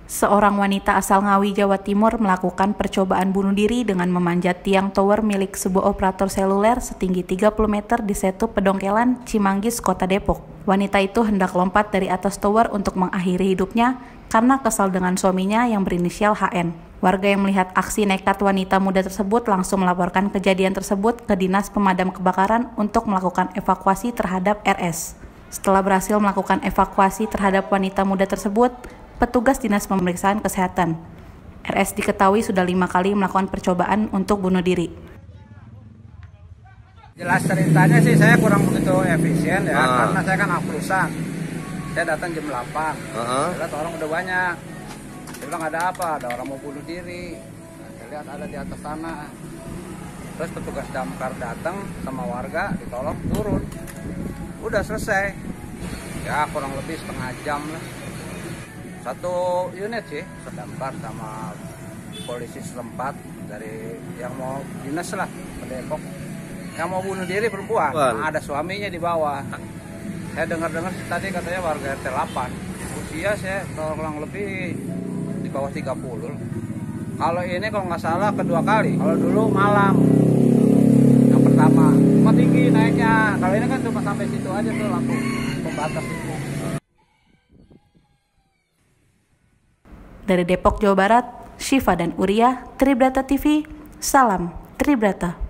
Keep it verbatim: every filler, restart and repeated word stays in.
Seorang wanita asal Ngawi, Jawa Timur melakukan percobaan bunuh diri dengan memanjat tiang tower milik sebuah operator seluler setinggi tiga puluh meter di Setu Pedongkelan, Cimanggis, Kota Depok. Wanita itu hendak lompat dari atas tower untuk mengakhiri hidupnya karena kesal dengan suaminya yang berinisial H N. Warga yang melihat aksi nekat wanita muda tersebut langsung melaporkan kejadian tersebut ke Dinas Pemadam Kebakaran untuk melakukan evakuasi terhadap R S. Setelah berhasil melakukan evakuasi terhadap wanita muda tersebut, petugas Dinas Pemeriksaan Kesehatan R S diketahui sudah lima kali melakukan percobaan untuk bunuh diri. Jelas ceritanya sih saya kurang begitu efisien ya, ah. karena saya kan anak-perusahaan. Saya datang jam delapan, uh-huh. saya lihat orang udah banyak. Saya bilang ada apa? Ada orang mau bunuh diri. Nah, saya lihat ada di atas sana. Terus petugas damkar datang sama warga, ditolong turun. Udah selesai. Ya kurang lebih setengah jam lah. Satu unit sih, sedamkar sama polisi setempat dari yang mau dinas lah ke Depok. Yang mau bunuh diri perempuan, nah, ada suaminya di bawah. Saya dengar-dengar tadi katanya warga R T delapan. Usia saya kurang lebih di bawah tiga puluh. Kalau ini kalau nggak salah kedua kali. Kalau dulu malam. Yang pertama, cuma tinggi naiknya. Kalau ini kan cuma sampai situ aja tuh lampu pembatas itu. Dari Depok, Jawa Barat, Syifa dan Uria, Tribrata T V, salam Tribrata.